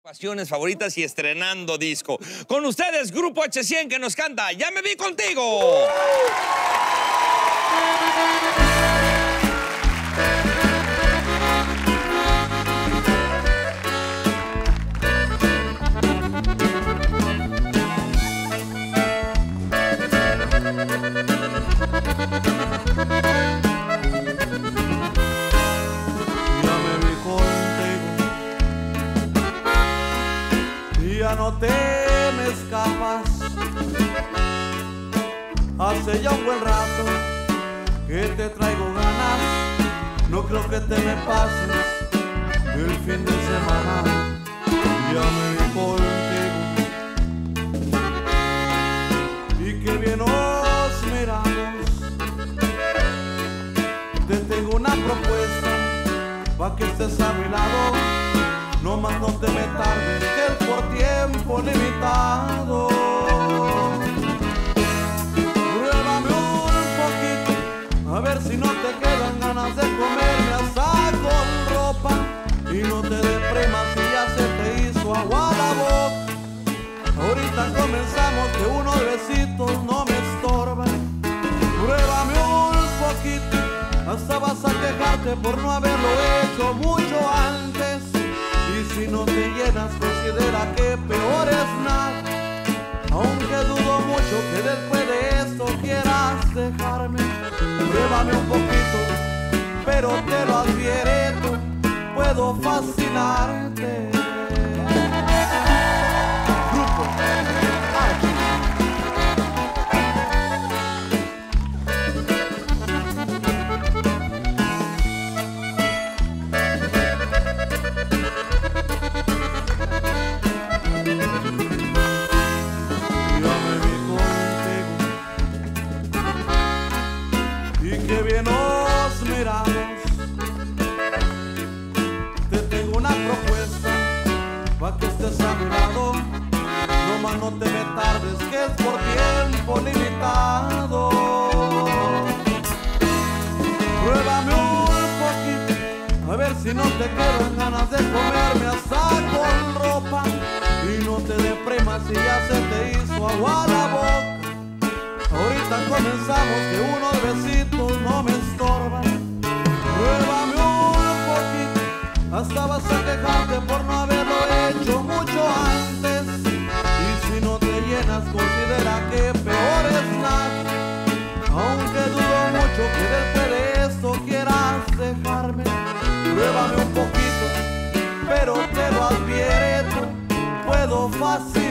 Pasiones favoritas y estrenando disco. Con ustedes, Grupo H100, que nos canta Ya me vi contigo. Ya no te me escapas. Hace ya un buen rato que te traigo ganas. No creo que te me pases el fin de semana. Ya me vi contigo y qué bien nos miramos. Te tengo una propuesta pa' que estés a mi lado. No más no te me tardes, que es por tiempo limitado. Pruébame un poquito, a ver si no te quedan ganas de comerme asada con ropa. Y no te deprimas si ya se te hizo agua la boca. Ahorita comenzamos, que unos besitos no me estorban. Pruébame un poquito, hasta vas a quejarte por no haberlo hecho mucho antes. Y si no te llenas, considera que peor es nada. Aunque dudo mucho que después de esto quieras dejarme. Pruébame un poquito, pero te lo advierto, puedo fascinarte. Grupo qué bien nos miramos. Te tengo una propuesta pa' que estés a mi lado. No más no te me tardes, que es por tiempo limitado. Pruébame un poquito, a ver si no te quedan ganas de comerme asada con ropa. Y no te deprimas si ya se te hizo agua la boca. Ahorita comenzamos, que unos besitos no me estorban. Pruébame un poquito, hasta vas a quejarte por no haberlo hecho mucho antes. Y si no te llenas, considera que peor es nada. Aunque dudo mucho que después de esto quieras dejarme. Pruébame un poquito, pero te lo advierto, puedo fascinar.